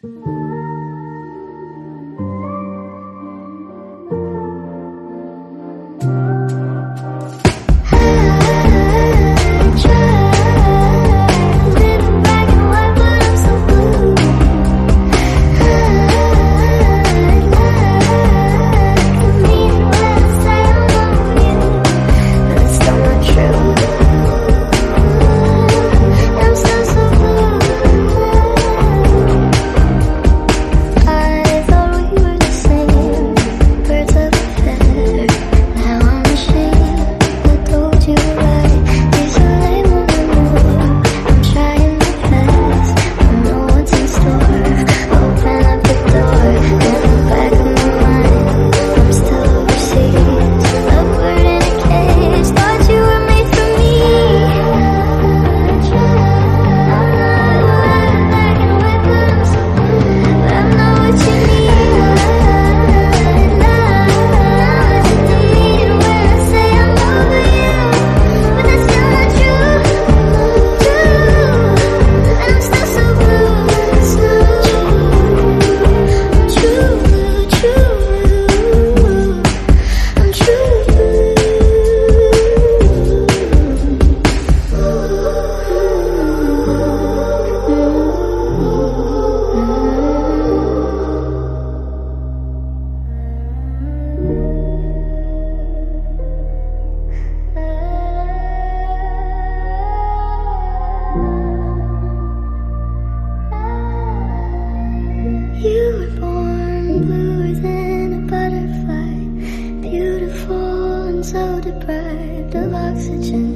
You were born bluer than a butterfly, beautiful and so deprived of oxygen.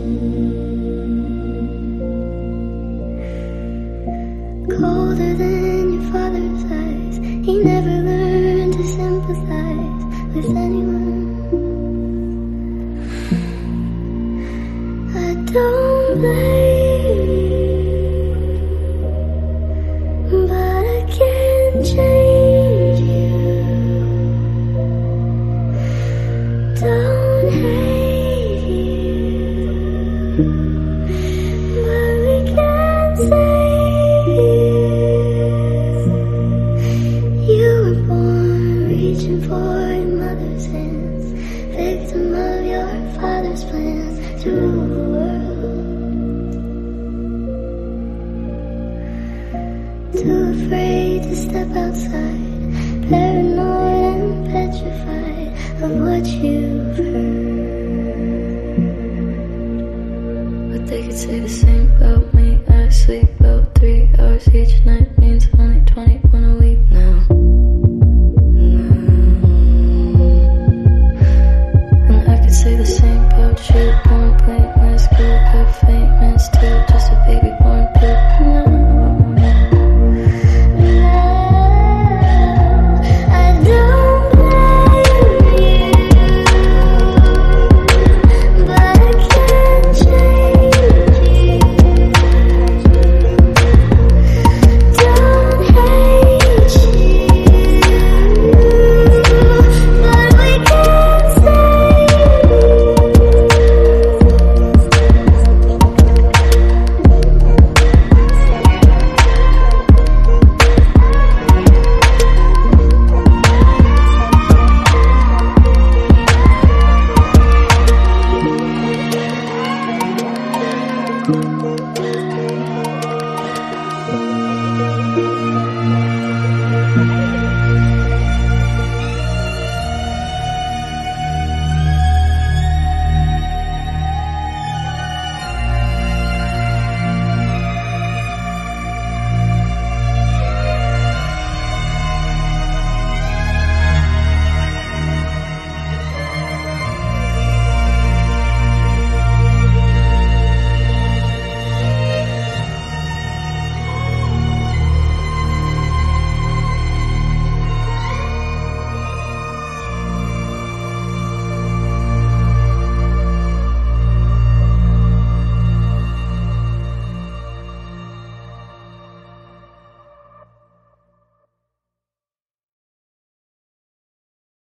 Colder than your father's eyes, he never learned to sympathize with anyone. I don't blame you, but I can't change you. Don't hate you, but we can't save you. You were born reaching for your mother's hands, victim of your father's plans to rule the world. Too afraid to step outside, paranoid and petrified of what you've heard. But they could say the same about me. I sleep about 3 hours each night.